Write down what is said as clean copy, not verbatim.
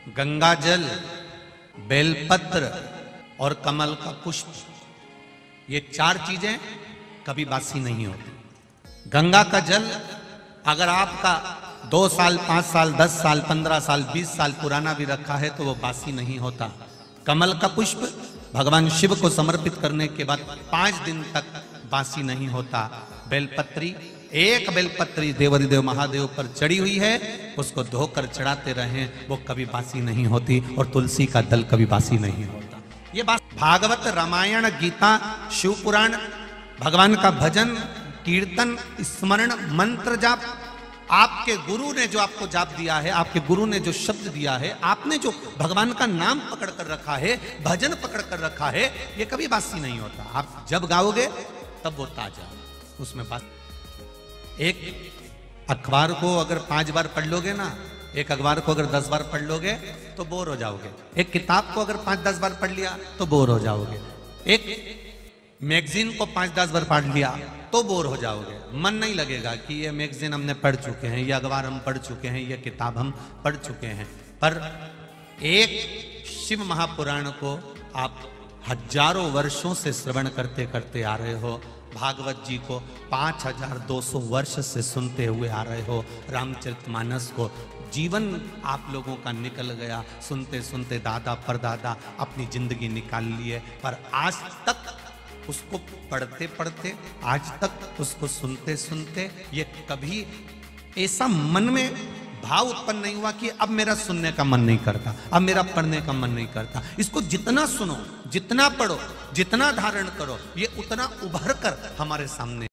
गंगा जल, बेलपत्र और कमल का पुष्प, ये चार चीजें कभी बासी नहीं होती। गंगा का जल अगर आपका 2 साल, 5 साल, 10 साल, 15 साल, 20 साल पुराना भी रखा है तो वो बासी नहीं होता। कमल का पुष्प भगवान शिव को समर्पित करने के बाद 5 दिन तक बासी नहीं होता। बेलपत्री, एक बेलपत्री देवाधिदेव महादेव पर चढ़ी हुई है, उसको धोकर चढ़ाते रहें, वो कभी बासी नहीं होती। और तुलसी का दल कभी बासी नहीं होता। ये बात भागवत, रामायण, गीता, शिव पुराण, भगवान का भजन, कीर्तन, स्मरण, मंत्र जाप, आपके गुरु ने जो आपको जाप दिया है, आपके गुरु ने जो शब्द दिया है, आपने जो भगवान का नाम पकड़ कर रखा है, भजन पकड़ कर रखा है, ये कभी बासी नहीं होता। आप जब गाओगे तब वो ताजा, उसमें बात। एक अखबार को अगर 5 बार पढ़ लोगे ना, एक अखबार को अगर 10 बार पढ़ लोगे तो बोर हो जाओगे। एक किताब को अगर 5-10 बार पढ़ लिया तो बोर हो जाओगे। एक मैगजीन को 5-10 बार पढ़ लिया तो बोर हो जाओगे। मन नहीं लगेगा कि ये मैगजीन हमने पढ़ चुके हैं, ये अखबार हम पढ़ चुके हैं, ये किताब हम पढ़ चुके हैं। पर एक शिव महापुराण को आप हजारों वर्षों से श्रवण करते करते आ रहे हो, भागवत जी को 5200 वर्ष से सुनते हुए आ रहे हो, रामचरितमानस को जीवन आप लोगों का निकल गया, सुनते सुनते दादा परदादा अपनी जिंदगी निकाल लिए, पर आज तक उसको पढ़ते पढ़ते, आज तक उसको सुनते सुनते, ये कभी ऐसा मन में भाव उत्पन्न नहीं हुआ कि अब मेरा सुनने का मन नहीं करता, अब मेरा पढ़ने का मन नहीं करता। इसको जितना सुनो, जितना पढ़ो, जितना धारण करो, ये उतना उभर कर हमारे सामने